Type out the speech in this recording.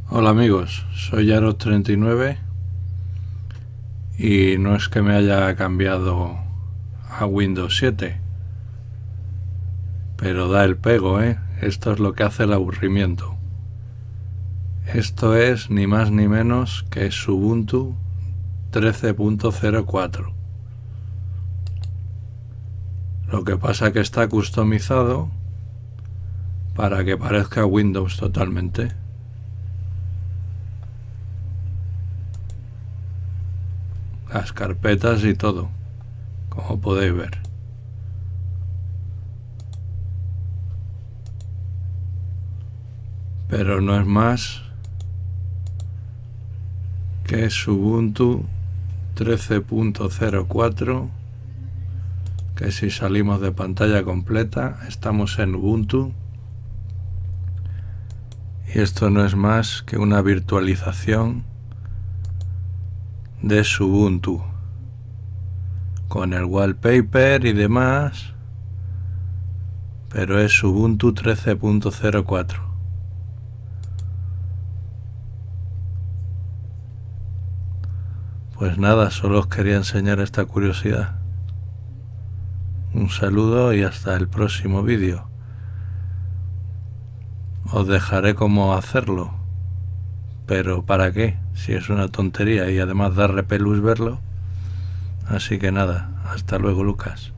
Hola amigos, soy Yaros39 y no es que me haya cambiado a Windows 7, pero da el pego, ¿eh? Esto es lo que hace el aburrimiento. Esto es ni más ni menos que Ubuntu 13.04. Lo que pasa que está customizado para que parezca Windows totalmente. Las carpetas y todo, como podéis ver. Pero no es más que Ubuntu 13.04, que si salimos de pantalla completa estamos en Ubuntu, y esto no es más que una virtualización de Ubuntu con el wallpaper y demás, pero es Ubuntu 13.04. Pues nada, solo os quería enseñar esta curiosidad. Un saludo y hasta el próximo vídeo. Os dejaré cómo hacerlo, pero ¿para qué? Si es una tontería y además da repelús verlo. Así que nada, hasta luego, Lucas.